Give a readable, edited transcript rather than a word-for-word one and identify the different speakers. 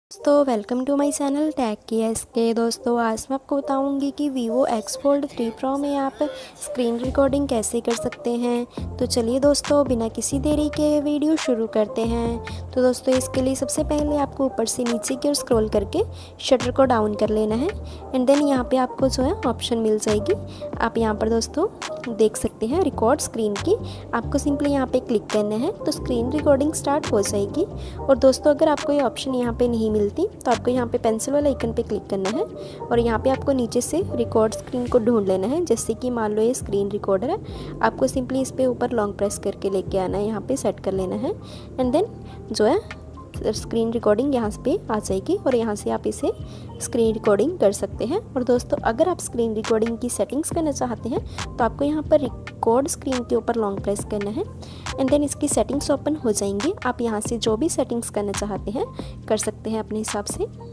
Speaker 1: दोस्तों welcome to my channel tag की S K. दोस्तों आज मैं आपको बताऊंगी कि Vivo X Fold 3 Pro में आप स्क्रीन रिकॉर्डिंग कैसे कर सकते हैं। तो चलिए दोस्तों बिना किसी देरी के वीडियो शुरू करते हैं। तो दोस्तों इसके लिए सबसे पहले आपको ऊपर से नीचे की ओर स्क्रॉल करके शटर को डाउन कर लेना है एंड देन यहाँ पे आपको जो है ऑप्शन मिल जाएगी। आप यहाँ पर दोस्तों देख सकते हैं रिकॉर्ड स्क्रीन की, आपको सिंपली यहाँ पे क्लिक करना है तो स्क्रीन रिकॉर्डिंग स्टार्ट हो जाएगी। और दोस्तों अगर आपको ये ऑप्शन यहाँ पे नहीं मिलती तो आपको यहाँ पे पेंसिल वाला आइकन पे क्लिक करना है और यहाँ पे आपको नीचे से रिकॉर्ड स्क्रीन को ढूंढ लेना है। जैसे कि मान लो ये स्क्रीन रिकॉर्डर है, आपको सिंपली इस पे ऊपर लॉन्ग प्रेस करके लेके आना है, यहाँ पे सेट कर लेना है एंड देन जो है स्क्रीन रिकॉर्डिंग यहाँ पे आ जाएगी और यहाँ से आप इसे स्क्रीन रिकॉर्डिंग कर सकते हैं। और दोस्तों अगर आप स्क्रीन रिकॉर्डिंग की सेटिंग्स करना चाहते हैं तो आपको यहाँ पर रिकॉर्ड स्क्रीन के ऊपर लॉन्ग प्रेस करना है एंड देन इसकी सेटिंग्स ओपन हो जाएंगी। आप यहाँ से जो भी सेटिंग्स करना चाहते हैं कर सकते हैं अपने हिसाब से।